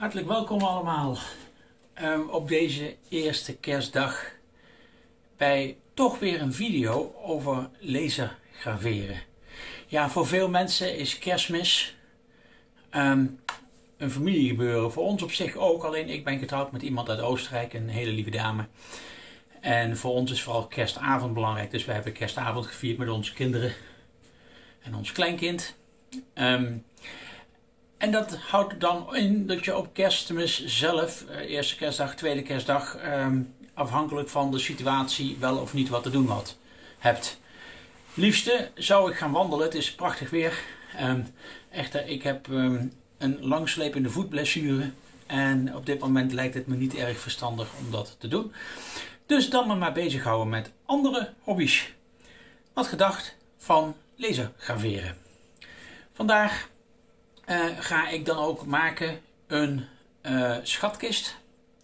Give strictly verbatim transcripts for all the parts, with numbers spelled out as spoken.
Hartelijk welkom allemaal um, op deze eerste kerstdag bij toch weer een video over lasergraveren. Ja, voor veel mensen is Kerstmis um, een familiegebeuren. Voor ons op zich ook, alleen ik ben getrouwd met iemand uit Oostenrijk, een hele lieve dame. En voor ons is vooral kerstavond belangrijk, dus wij hebben kerstavond gevierd met onze kinderen en ons kleinkind. Um, En dat houdt dan in dat je op Kerstmis zelf, eerste kerstdag, tweede kerstdag, um, afhankelijk van de situatie wel of niet wat te doen wat hebt. Liefste zou ik gaan wandelen, het is prachtig weer. Um, echter, ik heb um, een langslepende voetblessure en op dit moment lijkt het me niet erg verstandig om dat te doen. Dus dan me maar bezighouden met andere hobby's. Wat gedacht van lasergraveren. Vandaag Uh, ga ik dan ook maken een uh, schatkist.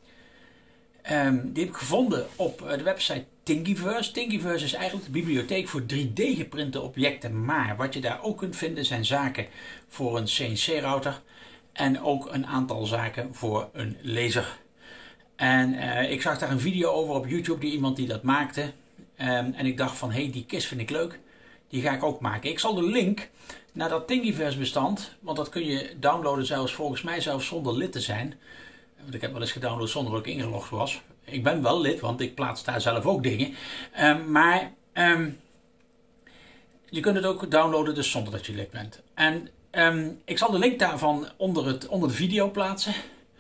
Um, die heb ik gevonden op de website Thingiverse. Thingiverse is eigenlijk de bibliotheek voor drie D geprinte objecten. Maar wat je daar ook kunt vinden zijn zaken voor een C N C router. En ook een aantal zaken voor een laser. En uh, ik zag daar een video over op YouTube, die iemand die dat maakte. Um, en ik dacht van, hé, hey, die kist vind ik leuk. Die ga ik ook maken. Ik zal de link naar dat Thingiverse bestand, want dat kun je downloaden zelfs volgens mij zelfs zonder lid te zijn. Want ik heb wel eens gedownload zonder dat ik ingelogd was. Ik ben wel lid, want ik plaats daar zelf ook dingen. Um, maar um, je kunt het ook downloaden dus zonder dat je lid bent. En um, ik zal de link daarvan onder, het, onder de video plaatsen.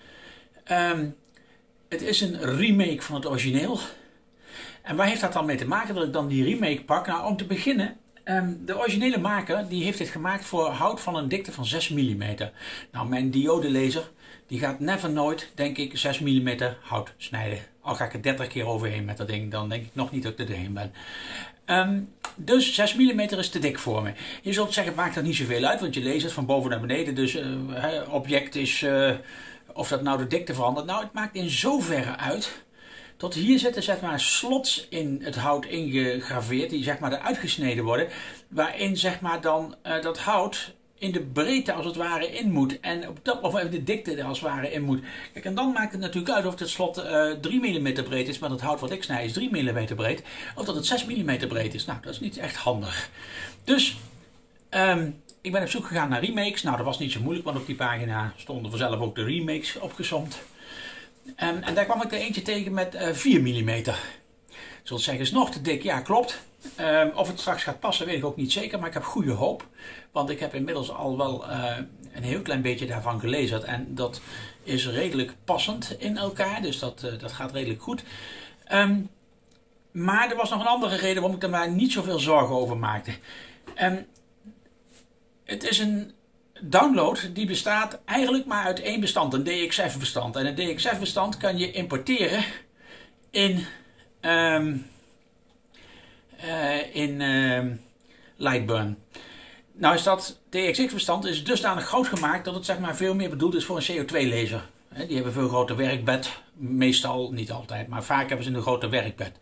Um, het is een remake van het origineel. En waar heeft dat dan mee te maken dat ik dan die remake pak? Nou, om te beginnen, um, de originele maker die heeft dit gemaakt voor hout van een dikte van zes millimeter. Nou, mijn diodelaser die gaat never nooit, denk ik, zes millimeter hout snijden. Al ga ik er dertig keer overheen met dat ding, dan denk ik nog niet dat ik er doorheen ben. Um, dus zes millimeter is te dik voor me. Je zult zeggen, het maakt er niet zoveel uit, want je lasert van boven naar beneden. Dus uh, object is, uh, of dat nou de dikte verandert. Nou, het maakt in zoverre uit. Tot hier zitten zeg maar slots in het hout ingegraveerd, die zeg maar eruit gesneden worden, waarin zeg maar dan uh, dat hout in de breedte als het ware in moet en op dat, of even de dikte er als het ware in moet. Kijk, en dan maakt het natuurlijk uit of het slot uh, drie millimeter breed is, maar het hout wat ik snij is drie millimeter breed, of dat het zes millimeter breed is. Nou, dat is niet echt handig. Dus um, ik ben op zoek gegaan naar remakes. Nou, dat was niet zo moeilijk, want op die pagina stonden vanzelf ook de remakes opgesomd. Um, en daar kwam ik er eentje tegen met uh, vier millimeter. Je zult zeggen, is nog te dik? Ja, klopt. Um, of het straks gaat passen, weet ik ook niet zeker. Maar ik heb goede hoop. Want ik heb inmiddels al wel uh, een heel klein beetje daarvan gelezerd. En dat is redelijk passend in elkaar. Dus dat, uh, dat gaat redelijk goed. Um, maar er was nog een andere reden waarom ik er maar niet zoveel zorgen over maakte. Um, het is een download die bestaat eigenlijk maar uit één bestand, een D X F bestand. En een D X F bestand kan je importeren in, um, uh, in uh, Lightburn. Nou is dat D X F bestand is dusdanig groot gemaakt dat het zeg maar veel meer bedoeld is voor een C O twee laser. Die hebben veel groter werkbed, meestal, niet altijd, maar vaak hebben ze een groter werkbed.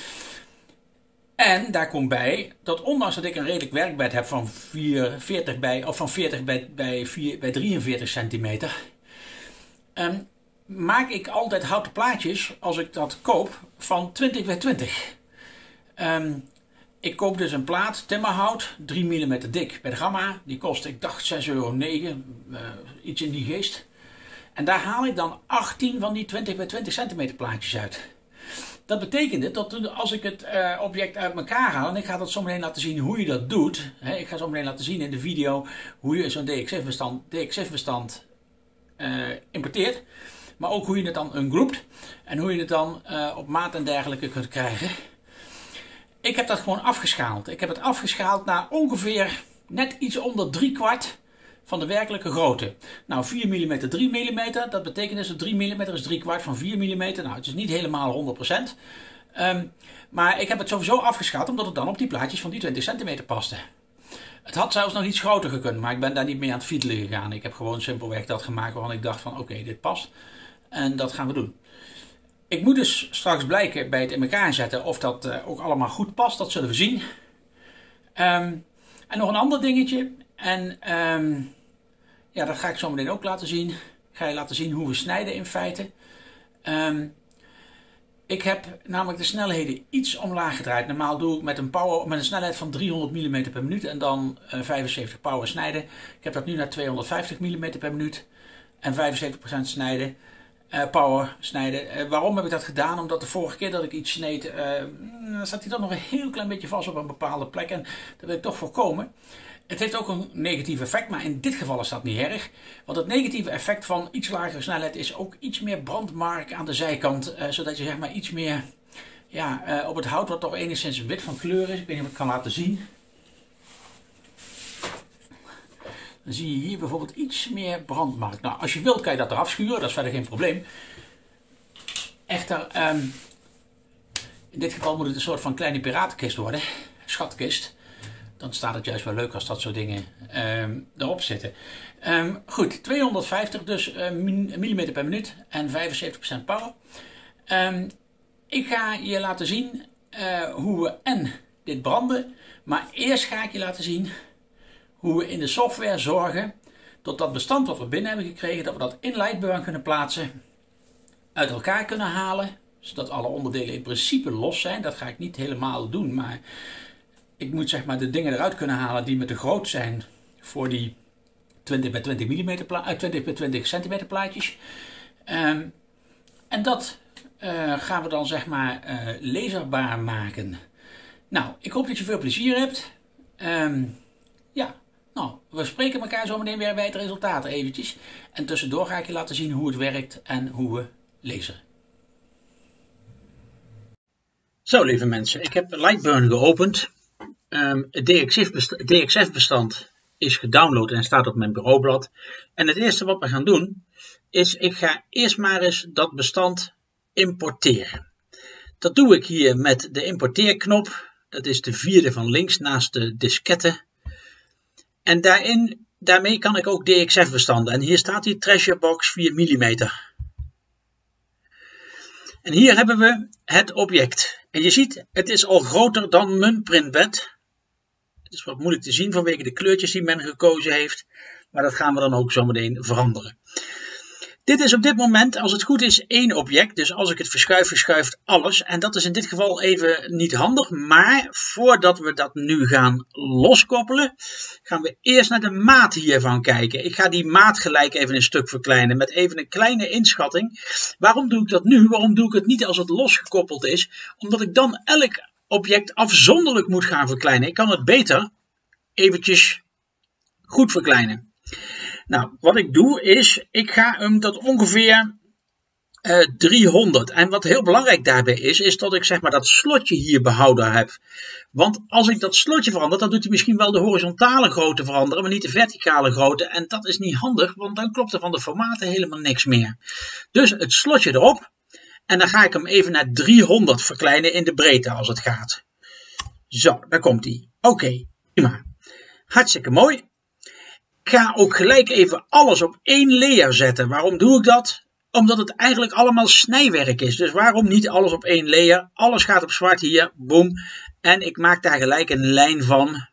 En daar komt bij dat ondanks dat ik een redelijk werkbed heb van veertig bij, of van veertig bij, bij, vier, bij drieënveertig centimeter, um, maak ik altijd houten plaatjes als ik dat koop van twintig bij twintig. Um, ik koop dus een plaat timmerhout, drie millimeter dik bij de Gamma. Die kost, ik dacht, zes euro negen, uh, iets in die geest. En daar haal ik dan achttien van die twintig bij twintig centimeter plaatjes uit. Dat betekende dat als ik het uh, object uit elkaar haal, en ik ga dat zo meteen laten zien hoe je dat doet. Hè, ik ga zo meteen laten zien in de video hoe je zo'n D X F bestand, D X F bestand uh, importeert. Maar ook hoe je het dan ungroept en hoe je het dan uh, op maat en dergelijke kunt krijgen. Ik heb dat gewoon afgeschaald. Ik heb het afgeschaald naar ongeveer net iets onder drie kwart van de werkelijke grootte. Nou, vier millimeter, drie millimeter, dat betekent dus dat drie millimeter is drie kwart van vier millimeter. Nou, het is niet helemaal honderd procent. Um, maar ik heb het sowieso afgeschaald, omdat het dan op die plaatjes van die twintig centimeter paste. Het had zelfs nog iets groter gekund, maar ik ben daar niet mee aan het fiedelen gegaan. Ik heb gewoon simpelweg dat gemaakt waarvan ik dacht van oké, okay, dit past. En dat gaan we doen. Ik moet dus straks blijken bij het in elkaar zetten of dat uh, ook allemaal goed past. Dat zullen we zien. Um, en nog een ander dingetje. En um, ja, dat ga ik zo meteen ook laten zien. Ik ga je laten zien hoe we snijden in feite. Um, ik heb namelijk de snelheden iets omlaag gedraaid. Normaal doe ik met een, power, met een snelheid van driehonderd millimeter per minuut en dan uh, vijfenzeventig power snijden. Ik heb dat nu naar tweehonderdvijftig millimeter per minuut en vijfenzeventig procent snijden. Uh, power snijden. Uh, waarom heb ik dat gedaan? Omdat de vorige keer dat ik iets sneed, uh, dan zat hij toch nog een heel klein beetje vast op een bepaalde plek. En dat wil ik toch voorkomen. Het heeft ook een negatief effect, maar in dit geval is dat niet erg. Want het negatieve effect van iets lagere snelheid is ook iets meer brandmark aan de zijkant. Uh, zodat je zeg maar iets meer ja, uh, op het hout wat toch enigszins wit van kleur is. Ik weet niet of ik het kan laten zien. Dan zie je hier bijvoorbeeld iets meer brandmark. Nou, als je wilt kan je dat eraf schuren, dat is verder geen probleem. Echter, um, in dit geval moet het een soort van kleine piratenkist worden. Schatkist. Dan staat het juist wel leuk als dat soort dingen um, erop zitten. Um, goed, tweehonderdvijftig dus uh, millimeter per minuut en vijfenzeventig procent power. Um, ik ga je laten zien uh, hoe we en dit branden. Maar eerst ga ik je laten zien hoe we in de software zorgen dat dat bestand wat we binnen hebben gekregen, dat we dat in Lightburn kunnen plaatsen, uit elkaar kunnen halen, zodat alle onderdelen in principe los zijn. Dat ga ik niet helemaal doen, maar ik moet zeg maar de dingen eruit kunnen halen die me te groot zijn voor die twintig bij twintig millimeter, twintig bij twintig centimeter plaatjes. Um, en dat uh, gaan we dan zeg maar uh, laserbaar maken. Nou, ik hoop dat je veel plezier hebt. Um, ja. Nou, we spreken elkaar zo meteen weer bij het resultaat eventjes. En tussendoor ga ik je laten zien hoe het werkt en hoe we laseren. Zo lieve mensen, ik heb Lightburn geopend. Um, het D X F bestand is gedownload en staat op mijn bureaublad. En het eerste wat we gaan doen is, ik ga eerst maar eens dat bestand importeren. Dat doe ik hier met de importeerknop. Dat is de vierde van links naast de diskette. En daarin, daarmee kan ik ook D X F bestanden. En hier staat die Treasure Box vier millimeter. En hier hebben we het object. En je ziet, het is al groter dan mijn printbed. Het is wat moeilijk te zien vanwege de kleurtjes die men gekozen heeft. Maar dat gaan we dan ook zo meteen veranderen. Dit is op dit moment, als het goed is, één object. Dus als ik het verschuif, verschuift alles. En dat is in dit geval even niet handig. Maar voordat we dat nu gaan loskoppelen, gaan we eerst naar de maat hiervan kijken. Ik ga die maat gelijk even een stuk verkleinen met even een kleine inschatting. Waarom doe ik dat nu? Waarom doe ik het niet als het losgekoppeld is? Omdat ik dan elk object afzonderlijk moet gaan verkleinen. Ik kan het beter eventjes goed verkleinen. Nou, wat ik doe is, ik ga hem tot ongeveer uh, driehonderd. En wat heel belangrijk daarbij is, is dat ik zeg maar dat slotje hier behouden heb. Want als ik dat slotje verander, dan doet hij misschien wel de horizontale grootte veranderen, maar niet de verticale grootte. En dat is niet handig, want dan klopt er van de formaten helemaal niks meer. Dus het slotje erop. En dan ga ik hem even naar driehonderd verkleinen in de breedte als het gaat. Zo, daar komt hij. Oké, okay, prima. Hartstikke mooi. Ik ga ook gelijk even alles op één layer zetten. Waarom doe ik dat? Omdat het eigenlijk allemaal snijwerk is. Dus waarom niet alles op één layer? Alles gaat op zwart hier. Boom. En ik maak daar gelijk een lijn van.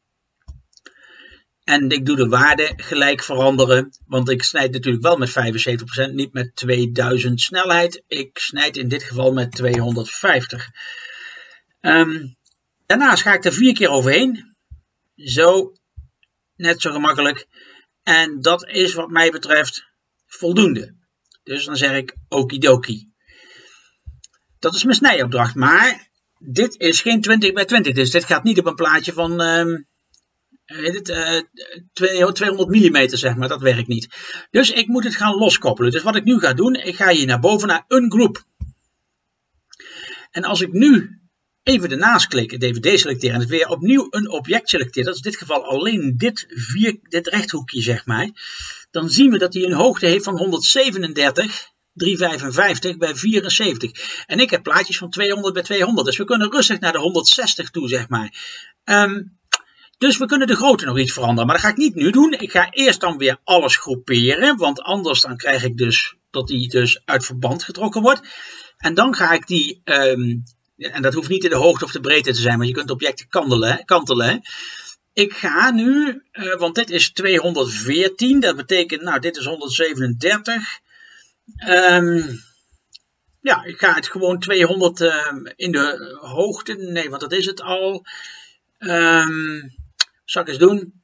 En ik doe de waarde gelijk veranderen. Want ik snijd natuurlijk wel met vijfenzeventig procent. Niet met tweeduizend snelheid. Ik snijd in dit geval met tweehonderdvijftig. Um, daarnaast ga ik er vier keer overheen. Zo. Net zo gemakkelijk. En dat is wat mij betreft voldoende. Dus dan zeg ik okidoki. Dat is mijn snijopdracht. Maar dit is geen twintig bij twintig. Dus dit gaat niet op een plaatje van um, heet het, uh, tweehonderd millimeter zeg maar. Dat werkt niet. Dus ik moet het gaan loskoppelen. Dus wat ik nu ga doen. Ik ga hier naar boven naar Ungroup. En als ik nu even ernaast klikken, D V D selecteren en het weer opnieuw een object selecteren. Dat is in dit geval alleen dit, vier, dit rechthoekje, zeg maar. Dan zien we dat hij een hoogte heeft van honderdzevenendertig, driehonderdvijfenvijftig bij vierenzeventig. En ik heb plaatjes van tweehonderd bij tweehonderd. Dus we kunnen rustig naar de honderdzestig toe, zeg maar. Um, dus we kunnen de grootte nog iets veranderen. Maar dat ga ik niet nu doen. Ik ga eerst dan weer alles groeperen. Want anders dan krijg ik dus dat die dus uit verband getrokken wordt. En dan ga ik die... Um, En dat hoeft niet in de hoogte of de breedte te zijn, maar je kunt objecten kantelen. Hè? kantelen hè? ik ga nu, uh, want dit is tweehonderdveertien, dat betekent, nou dit is honderdzevenendertig. Um, ja, ik ga het gewoon tweehonderd uh, in de hoogte, nee, want dat is het al. Um, zal ik eens doen?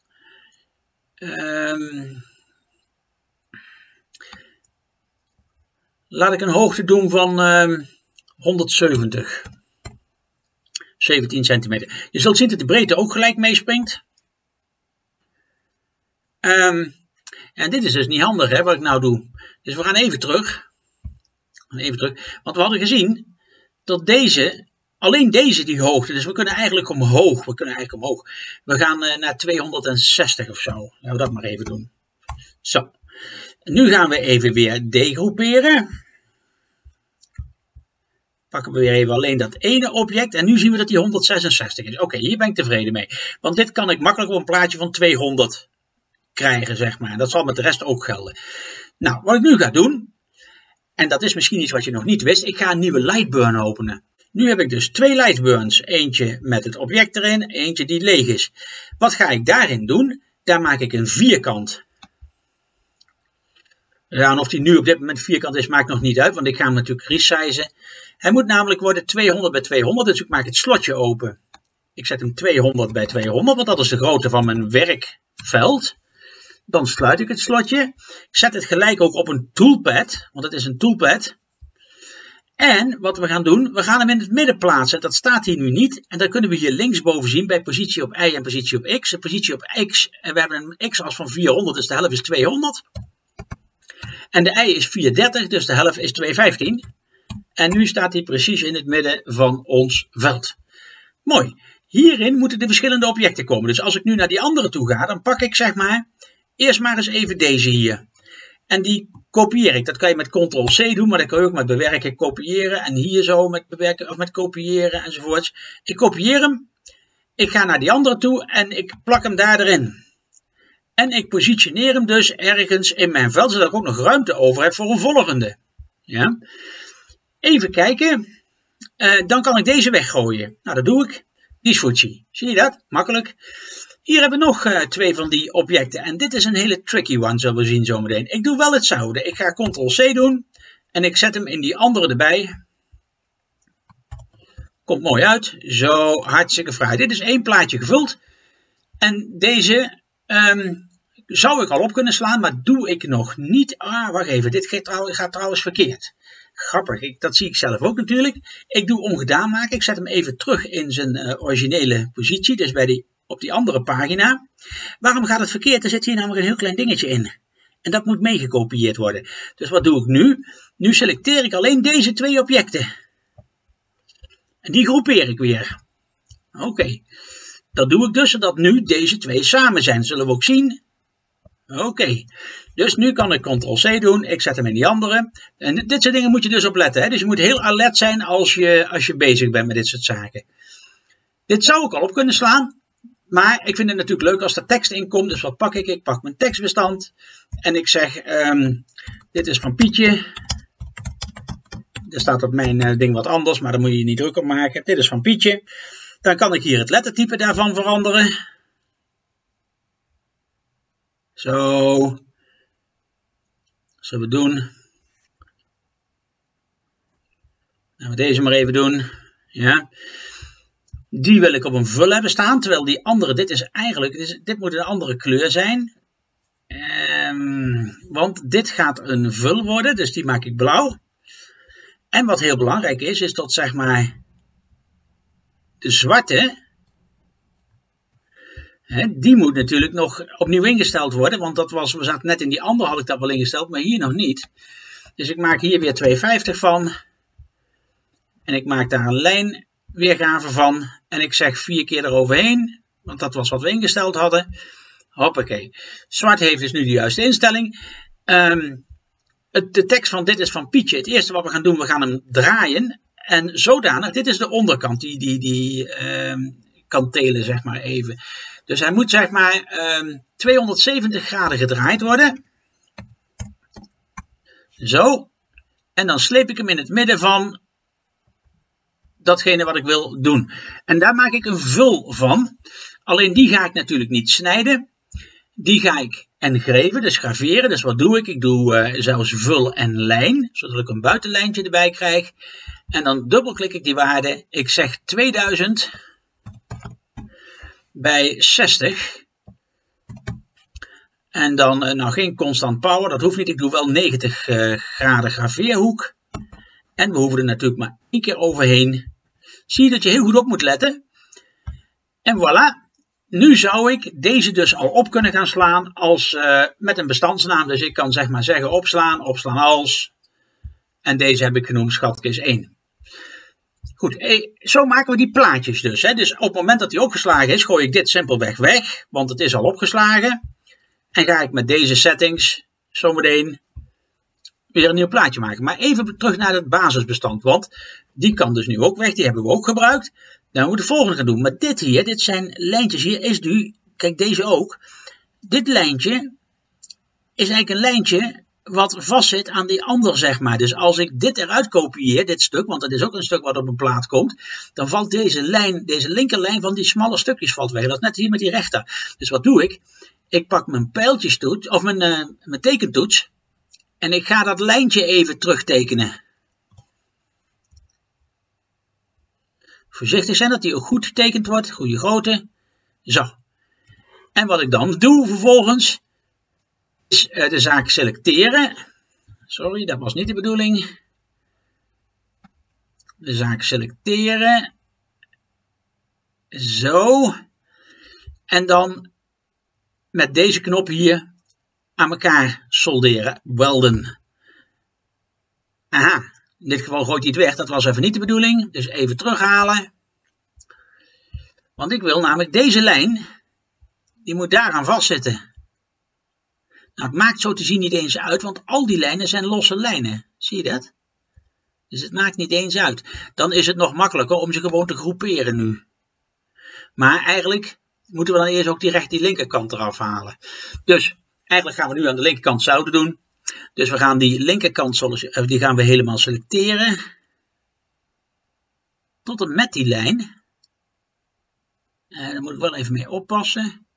Um, laat ik een hoogte doen van um, honderdzeventig. zeventien centimeter. Je zult zien dat de breedte ook gelijk meespringt. Um, en dit is dus niet handig, hè, wat ik nou doe. Dus we gaan even terug. Even terug. Want we hadden gezien dat deze, alleen deze die hoogte, dus we kunnen eigenlijk omhoog. We kunnen eigenlijk omhoog. We gaan uh, naar tweehonderdzestig of zo. Laten we dat maar even doen. Zo. Nu gaan we even weer degroeperen. Pakken we weer even alleen dat ene object. En nu zien we dat die honderdzesenzestig is. Oké, okay, hier ben ik tevreden mee. Want dit kan ik makkelijk op een plaatje van tweehonderd krijgen, zeg maar. Dat zal met de rest ook gelden. Nou, wat ik nu ga doen. En dat is misschien iets wat je nog niet wist. Ik ga een nieuwe Lightburn openen. Nu heb ik dus twee Lightburns. Eentje met het object erin. Eentje die leeg is. Wat ga ik daarin doen? Daar maak ik een vierkant. Ja, en of die nu op dit moment vierkant is, maakt nog niet uit. Want ik ga hem natuurlijk resizen. Hij moet namelijk worden tweehonderd bij tweehonderd. Dus ik maak het slotje open. Ik zet hem tweehonderd bij tweehonderd. Want dat is de grootte van mijn werkveld. Dan sluit ik het slotje. Ik zet het gelijk ook op een toolpad. Want het is een toolpad. En wat we gaan doen. We gaan hem in het midden plaatsen. Dat staat hier nu niet. En dat kunnen we hier linksboven zien. Bij positie op Y en positie op X. De positie op X. En we hebben een X-as van vierhonderd. Dus de helft is tweehonderd. En de Y is vierhonderddertig. Dus de helft is tweehonderdvijftien. En nu staat hij precies in het midden van ons veld. Mooi. Hierin moeten de verschillende objecten komen. Dus als ik nu naar die andere toe ga. Dan pak ik zeg maar. Eerst maar eens even deze hier. En die kopieer ik. Dat kan je met control C doen, maar dat kan je ook met bewerken, kopiëren. En hier zo met bewerken of met kopiëren enzovoorts. Ik kopieer hem. Ik ga naar die andere toe en ik plak hem daar erin. En ik positioneer hem dus ergens in mijn veld, zodat ik ook nog ruimte over heb voor een volgende. Ja. Even kijken. Uh, dan kan ik deze weggooien. Nou, dat doe ik. Die is Fuji. Zie je dat? Makkelijk. Hier hebben we nog uh, twee van die objecten. En dit is een hele tricky one, zullen we zien zometeen. Ik doe wel hetzelfde. Ik ga control C doen. En ik zet hem in die andere erbij. Komt mooi uit. Zo, hartstikke fraai. Dit is één plaatje gevuld. En deze um, zou ik al op kunnen slaan, maar doe ik nog niet. Ah, wacht even. Dit gaat, trouw, gaat trouwens verkeerd. Grappig, ik, dat zie ik zelf ook natuurlijk. Ik doe ongedaan maken. Ik zet hem even terug in zijn uh, originele positie. Dus bij die, op die andere pagina. Waarom gaat het verkeerd? Er zit hier namelijk een heel klein dingetje in. En dat moet meegekopieerd worden. Dus wat doe ik nu? Nu selecteer ik alleen deze twee objecten. En die groepeer ik weer. Oké. Okay. Dat doe ik dus zodat nu deze twee samen zijn. Dat zullen we ook zien. Oké. Okay. Dus nu kan ik control C doen. Ik zet hem in die andere. En dit soort dingen moet je dus op letten. Hè? Dus je moet heel alert zijn als je, als je bezig bent met dit soort zaken. Dit zou ik al op kunnen slaan. Maar ik vind het natuurlijk leuk als er tekst in komt. Dus wat pak ik? Ik pak mijn tekstbestand. En ik zeg, um, dit is van Pietje. Er staat op mijn uh, ding wat anders, maar daar moet je je niet druk op maken. Dit is van Pietje. Dan kan ik hier het lettertype daarvan veranderen. Zo. Zullen we doen. Laten we deze maar even doen. Ja. Die wil ik op een vul hebben staan. Terwijl die andere, dit is eigenlijk, dit, is, dit moet een andere kleur zijn. Um, want dit gaat een vul worden. Dus die maak ik blauw. En wat heel belangrijk is, is dat zeg maar de zwarte. Hè, die moet natuurlijk nog opnieuw ingesteld worden. Want dat was, we zaten net in die andere, had ik dat wel ingesteld. Maar hier nog niet. Dus ik maak hier weer tweehonderdvijftig van. En ik maak daar een lijnweergave van. En ik zeg vier keer eroverheen. Want dat was wat we ingesteld hadden. Hoppakee. Zwart heeft dus nu de juiste instelling. Um, het, de tekst van dit is van Pietje. Het eerste wat we gaan doen, we gaan hem draaien. En zodanig, dit is de onderkant. Die, die, die um, kantelen zeg maar even. Dus hij moet zeg maar um, tweehonderdzeventig graden gedraaid worden. Zo. En dan sleep ik hem in het midden van datgene wat ik wil doen. En daar maak ik een vul van. Alleen die ga ik natuurlijk niet snijden. Die ga ik engraveren, dus graveren. Dus wat doe ik? Ik doe uh, zelfs vul en lijn, zodat ik een buitenlijntje erbij krijg. En dan dubbelklik ik die waarde. Ik zeg tweeduizend bij zestig. En dan, uh, nou geen constant power, dat hoeft niet. Ik doe wel negentig uh, graden graveerhoek. En we hoeven er natuurlijk maar één keer overheen. Zie je dat je heel goed op moet letten. En voilà. Nu zou ik deze dus al op kunnen gaan slaan als, uh, met een bestandsnaam. Dus ik kan zeg maar zeggen opslaan, opslaan als. En deze heb ik genoemd schatkist één. Goed, eh, zo maken we die plaatjes dus. Hè. Dus op het moment dat die opgeslagen is, gooi ik dit simpelweg weg. Want het is al opgeslagen. En ga ik met deze settings zometeen weer een nieuw plaatje maken. Maar even terug naar het basisbestand. Want die kan dus nu ook weg. Die hebben we ook gebruikt. Dan moeten we het volgende gaan doen. Maar dit hier, dit zijn lijntjes. Hier is nu, kijk deze ook. Dit lijntje is eigenlijk een lijntje wat vastzit aan die ander, zeg maar. Dus als ik dit eruit kopieer, dit stuk, want dat is ook een stuk wat op een plaat komt, dan valt deze lijn, deze linkerlijn van die smalle stukjes valt weg. Dat is net hier met die rechter. Dus wat doe ik? Ik pak mijn pijltjestoets, of mijn, uh, mijn tekentoets, en ik ga dat lijntje even terugtekenen. Voorzichtig zijn dat die ook goed getekend wordt, goede grootte. Zo. En wat ik dan doe vervolgens, is uh, de zaak selecteren. Sorry, dat was niet de bedoeling. De zaak selecteren. Zo. En dan met deze knop hier aan elkaar solderen, welden. Aha, in dit geval gooit hij het weg, dat was even niet de bedoeling. Dus even terughalen. Want ik wil namelijk deze lijn, die moet daaraan vastzitten. Nou, het maakt zo te zien niet eens uit, want al die lijnen zijn losse lijnen. Zie je dat? Dus het maakt niet eens uit. Dan is het nog makkelijker om ze gewoon te groeperen nu. Maar eigenlijk moeten we dan eerst ook direct die linkerkant eraf halen. Dus eigenlijk gaan we nu aan de linkerkant zouden doen. Dus we gaan die linkerkant die gaan we helemaal selecteren. Tot en met die lijn. Uh, daar moet ik wel even mee oppassen.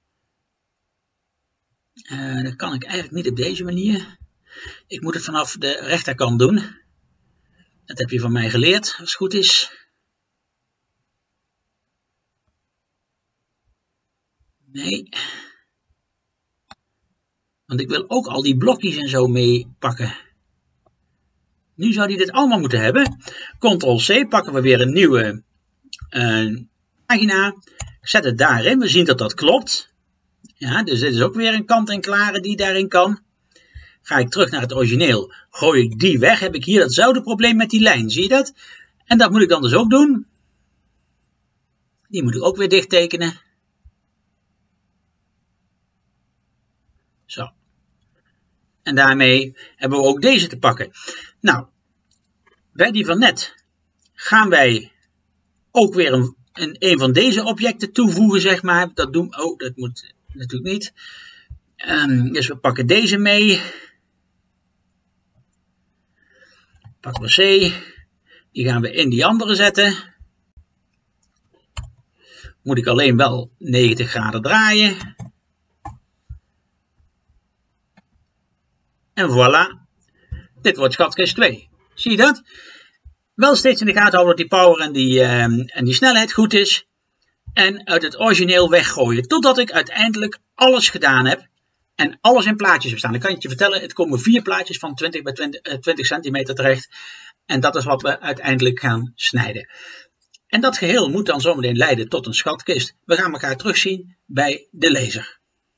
Uh, dat kan ik eigenlijk niet op deze manier. Ik moet het vanaf de rechterkant doen. Dat heb je van mij geleerd, als het goed is. Nee. Want ik wil ook al die blokjes en zo meepakken. Nu zou die dit allemaal moeten hebben. control C, pakken we weer een nieuwe uh, pagina. Zet het daarin. We zien dat dat klopt. Ja, dus dit is ook weer een kant-en-klare die daarin kan. Ga ik terug naar het origineel. Gooi ik die weg. Heb ik hier datzelfde probleem met die lijn. Zie je dat? En dat moet ik dan dus ook doen. Die moet ik ook weer dicht tekenen. Zo. En daarmee hebben we ook deze te pakken. Nou, bij die van net gaan wij ook weer een, een, een van deze objecten toevoegen, zeg maar. Dat doen, oh, dat moet natuurlijk niet. Um, dus we pakken deze mee. Pakken we C. Die gaan we in die andere zetten. Moet ik alleen wel negentig graden draaien. En voilà. Dit wordt schatkist twee. Zie je dat? Wel steeds in de gaten houden dat die power en die, uh, en die snelheid goed is. En uit het origineel weggooien. Totdat ik uiteindelijk alles gedaan heb. En alles in plaatjes heb staan. Dan kan ik je vertellen, het komen vier plaatjes van twintig bij twintig centimeter terecht. En dat is wat we uiteindelijk gaan snijden. En dat geheel moet dan zometeen leiden tot een schatkist. We gaan elkaar terugzien bij de laser.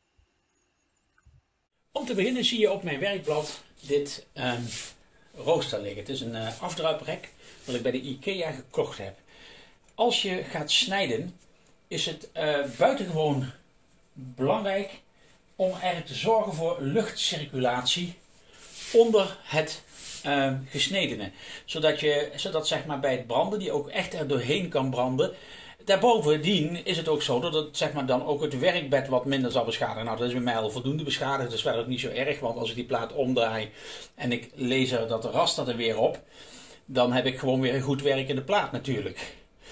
Om te beginnen zie je op mijn werkblad dit um, rooster liggen. Het is een uh, afdruiprek dat ik bij de IKEA gekocht heb. Als je gaat snijden is het uh, buitengewoon belangrijk om eigenlijk te zorgen voor luchtcirculatie onder het uh, gesnedene. Zodat, je, zodat zeg maar bij het branden die ook echt er doorheen kan branden. Daarbovendien is het ook zo dat het zeg maar, dan ook het werkbed wat minder zal beschadigen. Nou, dat is bij mij al voldoende beschadigd, dat is verder ook niet zo erg. Want als ik die plaat omdraai en ik laser dat raster er weer op, dan heb ik gewoon weer een goed werkende plaat natuurlijk.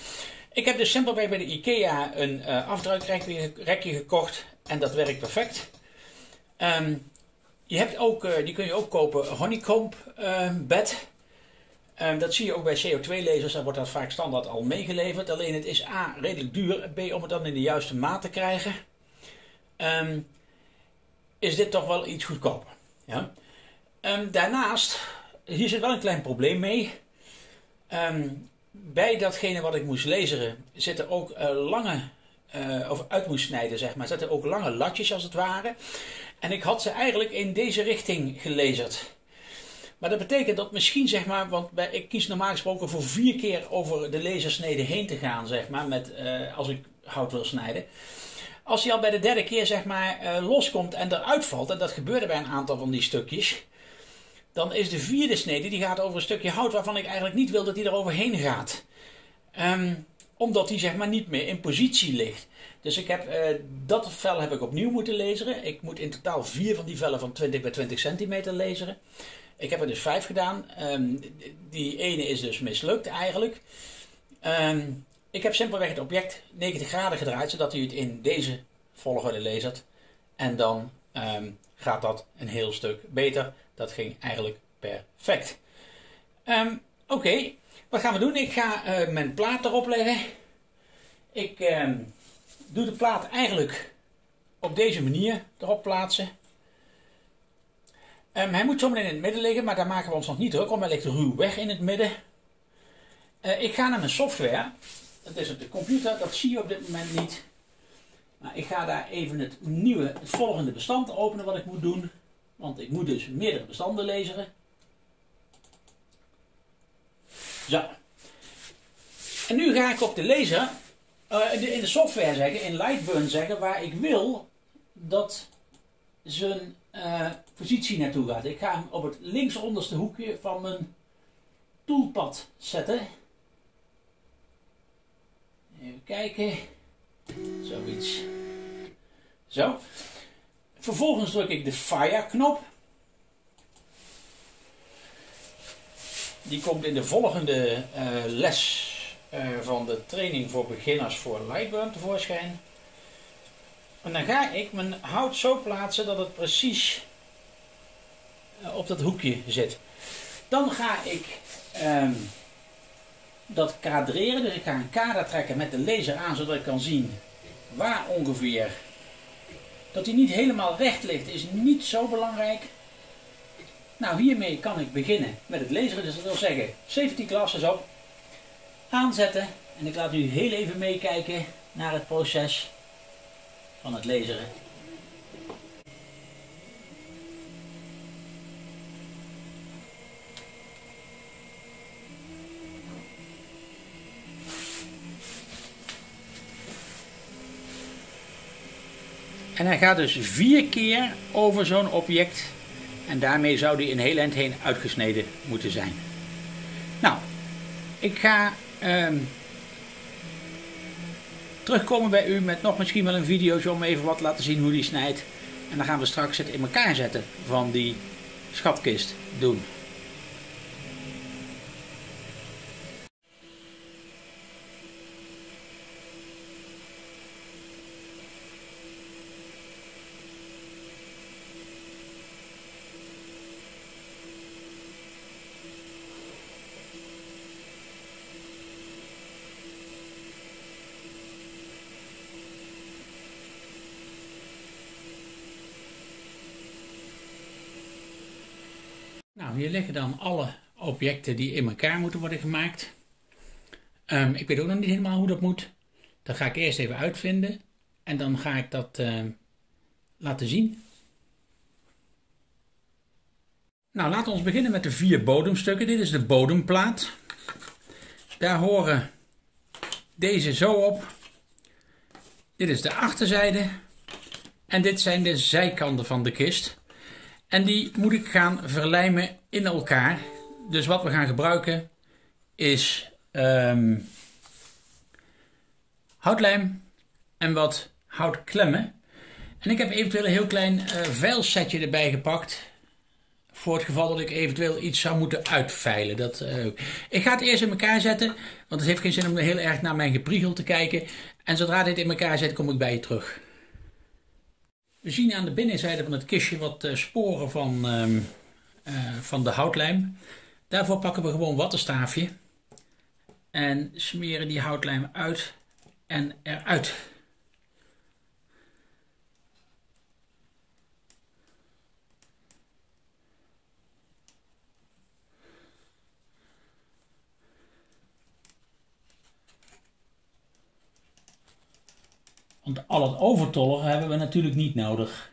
Ik heb dus simpelweg bij de IKEA een uh, afdrukrekje gekocht en dat werkt perfect. Um, je hebt ook, uh, die kun je ook kopen, honeycomb uh, bed. Um, dat zie je ook bij C O twee lezers, daar wordt dat vaak standaard al meegeleverd. Alleen het is A, redelijk duur, B, om het dan in de juiste maat te krijgen, um, is dit toch wel iets goedkoper. Ja? Um, daarnaast, hier zit wel een klein probleem mee. Um, bij datgene wat ik moest laseren zitten ook uh, lange, uh, of uit moest snijden zeg maar, zitten ook lange latjes als het ware. En ik had ze eigenlijk in deze richting gelazerd. Maar dat betekent dat misschien zeg maar, want bij, ik kies normaal gesproken voor vier keer over de lasersnede heen te gaan zeg maar, met, uh, als ik hout wil snijden. Als hij al bij de derde keer zeg maar uh, loskomt en eruit valt, en dat gebeurde bij een aantal van die stukjes, dan is de vierde snede, die gaat over een stukje hout waarvan ik eigenlijk niet wil dat die er overheen gaat. Um, omdat die zeg maar niet meer in positie ligt. Dus ik heb, uh, dat vel heb ik opnieuw moeten laseren. Ik moet in totaal vier van die vellen van twintig bij twintig centimeter laseren. Ik heb er dus vijf gedaan. Um, die ene is dus mislukt eigenlijk. Um, ik heb simpelweg het object negentig graden gedraaid, zodat u het in deze volgorde lasert. En dan um, gaat dat een heel stuk beter. Dat ging eigenlijk perfect. Um, Oké, okay. Wat gaan we doen? Ik ga uh, mijn plaat erop leggen. Ik uh, doe de plaat eigenlijk op deze manier erop plaatsen. Um, hij moet zometeen in het midden liggen, maar daar maken we ons nog niet druk om. Hij ligt ruw weg in het midden. Uh, ik ga naar mijn software. Dat is op de computer, dat zie je op dit moment niet. Maar ik ga daar even het nieuwe, het volgende bestand openen wat ik moet doen. Want ik moet dus meerdere bestanden laseren. Zo. En nu ga ik op de laser, uh, in de software zeggen, in Lightburn zeggen, waar ik wil dat zijn uh, positie naartoe gaat. Ik ga hem op het linksonderste hoekje van mijn toolpad zetten. Even kijken. Zoiets. Zo. Vervolgens druk ik de Fire knop. Die komt in de volgende uh, les uh, van de training voor beginners voor Lightburn tevoorschijn. En dan ga ik mijn hout zo plaatsen dat het precies uh, op dat hoekje zit. Dan ga ik um, dat kadreren. Dus ik ga een kader trekken met de laser aan, zodat ik kan zien waar ongeveer. Dat hij niet helemaal recht ligt is niet zo belangrijk. Nou, hiermee kan ik beginnen met het laseren. Dus dat wil zeggen, safety glasses op, aanzetten. En ik laat u heel even meekijken naar het proces van het laseren. En hij gaat dus vier keer over zo'n object. En daarmee zou die een heel eind heen uitgesneden moeten zijn. Nou, ik ga um, terugkomen bij u met nog misschien wel een videootje om even wat te laten zien hoe die snijdt. En dan gaan we straks het in elkaar zetten van die schatkist doen. Nou, hier liggen dan alle objecten die in elkaar moeten worden gemaakt. Um, ik weet ook nog niet helemaal hoe dat moet. Dat ga ik eerst even uitvinden. En dan ga ik dat uh, laten zien. Nou, laten we ons beginnen met de vier bodemstukken. Dit is de bodemplaat. Daar horen deze zo op. Dit is de achterzijde. En dit zijn de zijkanten van de kist. En die moet ik gaan verlijmen in elkaar. Dus wat we gaan gebruiken is um, houtlijm en wat houtklemmen. En ik heb eventueel een heel klein uh, veilsetje erbij gepakt. voor het geval dat ik eventueel iets zou moeten uitveilen. Dat, uh, ik ga het eerst in elkaar zetten, want het heeft geen zin om heel erg naar mijn gepriegel te kijken. En zodra dit in elkaar zit, kom ik bij je terug. We zien aan de binnenzijde van het kistje wat uh, sporen van, uh, uh, van de houtlijm. Daarvoor pakken we gewoon een wattenstaafje en smeren die houtlijm uit en eruit. Want al het overtollige hebben we natuurlijk niet nodig.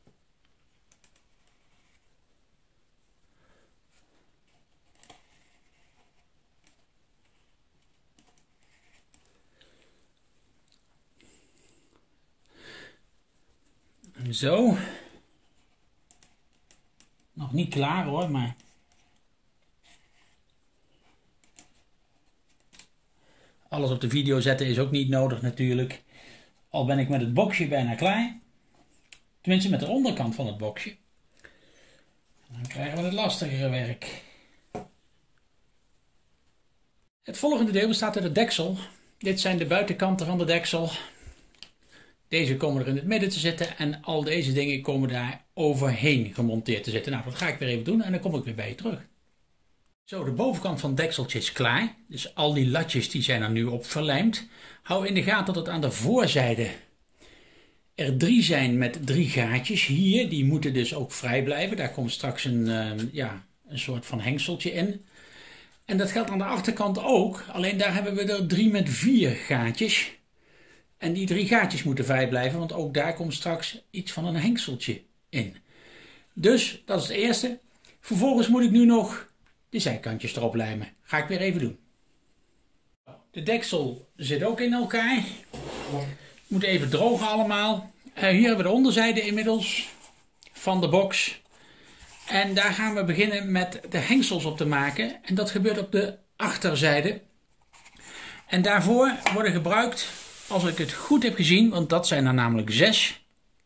Zo. Nog niet klaar hoor, maar... alles op de video zetten is ook niet nodig natuurlijk. Al ben ik met het boxje bijna klaar. Tenminste met de onderkant van het boxje. Dan krijgen we het lastigere werk. Het volgende deel bestaat uit het deksel. Dit zijn de buitenkanten van de deksel. Deze komen er in het midden te zitten en al deze dingen komen daar overheen gemonteerd te zitten. Nou, dat ga ik weer even doen en dan kom ik weer bij je terug. Zo, de bovenkant van het dekseltje is klaar. Dus al die latjes die zijn er nu op verlijmd. Hou in de gaten dat het aan de voorzijde er drie zijn met drie gaatjes. Hier, die moeten dus ook vrij blijven. Daar komt straks een, uh, ja, een soort van hengseltje in. En dat geldt aan de achterkant ook. Alleen daar hebben we er drie met vier gaatjes. En die drie gaatjes moeten vrij blijven, want ook daar komt straks iets van een hengseltje in. Dus, dat is het eerste. Vervolgens moet ik nu nog de zijkantjes erop lijmen. Ga ik weer even doen. De deksel zit ook in elkaar. Moet even drogen allemaal. Uh, hier hebben we de onderzijde inmiddels van de box. En daar gaan we beginnen met de hengsels op te maken. En dat gebeurt op de achterzijde. En daarvoor worden gebruikt, als ik het goed heb gezien, want dat zijn er namelijk zes.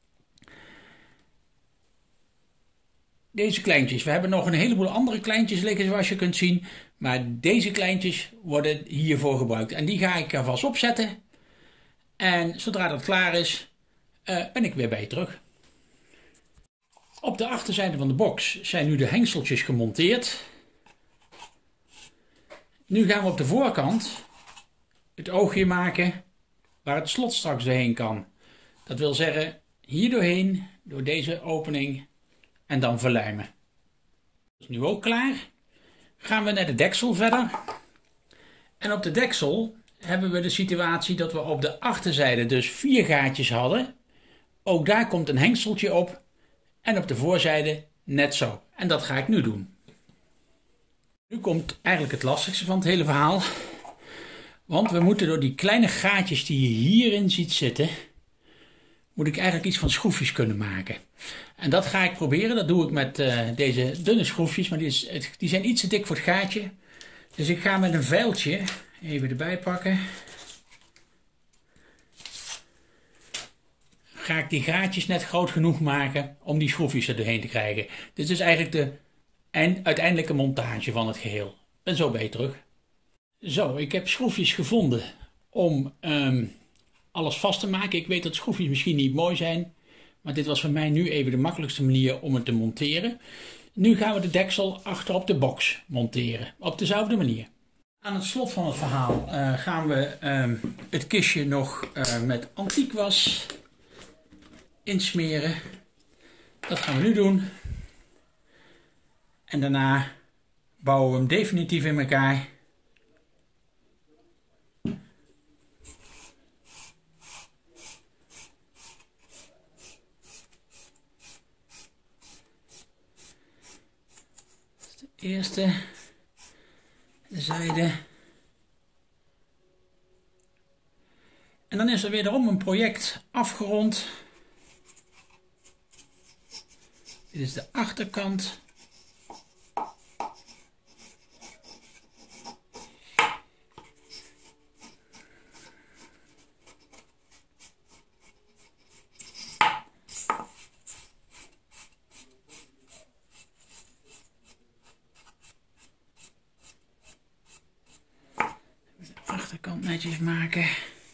Deze kleintjes. We hebben nog een heleboel andere kleintjes liggen zoals je kunt zien. Maar deze kleintjes worden hiervoor gebruikt. En die ga ik er vast opzetten. En zodra dat klaar is, uh, ben ik weer bij je terug. Op de achterzijde van de box zijn nu de hengseltjes gemonteerd. Nu gaan we op de voorkant het oogje maken waar het slot straks doorheen kan. Dat wil zeggen hier doorheen, door deze opening en dan verlijmen. Dat is nu ook klaar. Gaan we naar de deksel verder. En op de deksel hebben we de situatie dat we op de achterzijde dus vier gaatjes hadden. Ook daar komt een hengseltje op. En op de voorzijde net zo. En dat ga ik nu doen. Nu komt eigenlijk het lastigste van het hele verhaal. Want we moeten door die kleine gaatjes die je hierin ziet zitten, moet ik eigenlijk iets van schroefjes kunnen maken. En dat ga ik proberen. Dat doe ik met uh, deze dunne schroefjes. Maar die, is, die zijn iets te dik voor het gaatje. Dus ik ga met een vijltje even erbij pakken. Ga ik die gaatjes net groot genoeg maken om die schroefjes er doorheen te krijgen. Dit is eigenlijk de eind, uiteindelijke montage van het geheel. Ik ben zo bij je terug. Zo, ik heb schroefjes gevonden om um, alles vast te maken. Ik weet dat schroefjes misschien niet mooi zijn, maar dit was voor mij nu even de makkelijkste manier om het te monteren. Nu gaan we de deksel achter op de box monteren, op dezelfde manier. Aan het slot van het verhaal uh, gaan we um, het kistje nog uh, met antiekwas insmeren. Dat gaan we nu doen. En daarna bouwen we hem definitief in elkaar. De eerste, de zijde. En dan is er wederom een project afgerond. Dit is de achterkant. onderkant netjes maken.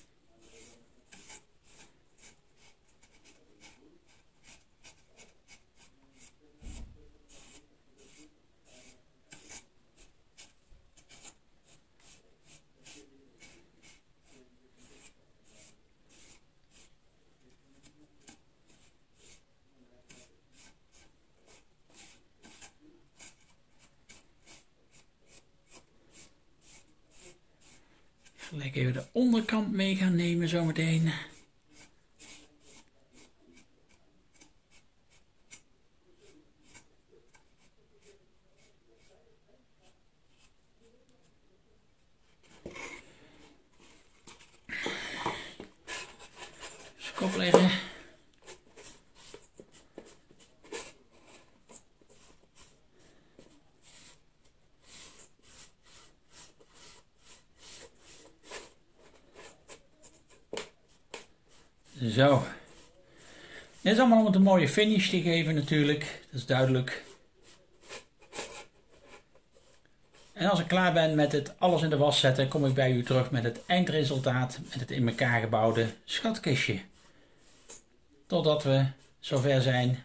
Gelijk even de onderkant mee gaan nemen zometeen. Dus kop leggen. Zo. Dit is allemaal om het een mooie finish te geven natuurlijk, dat is duidelijk. En als ik klaar ben met het alles in de was zetten, kom ik bij u terug met het eindresultaat, met het in elkaar gebouwde schatkistje. Totdat we zover zijn,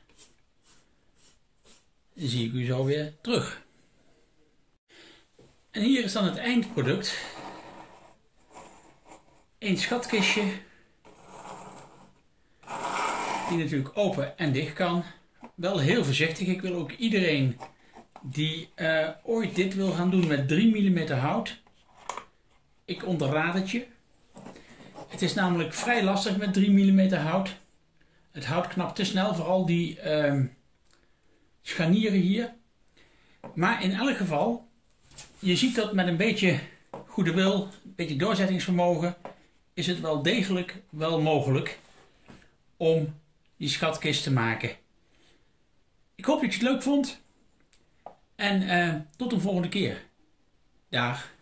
zie ik u zo weer terug. En hier is dan het eindproduct. Een schatkistje. Die natuurlijk open en dicht kan. Wel heel voorzichtig. Ik wil ook iedereen die uh, ooit dit wil gaan doen met drie millimeter hout. Ik onderraad het je. Het is namelijk vrij lastig met drie millimeter hout. Het hout knapt te snel, vooral die uh, scharnieren hier. Maar in elk geval, je ziet dat met een beetje goede wil, een beetje doorzettingsvermogen, is het wel degelijk wel mogelijk om die schatkist te maken. Ik hoop dat je het leuk vond. En uh, tot een volgende keer. Dag.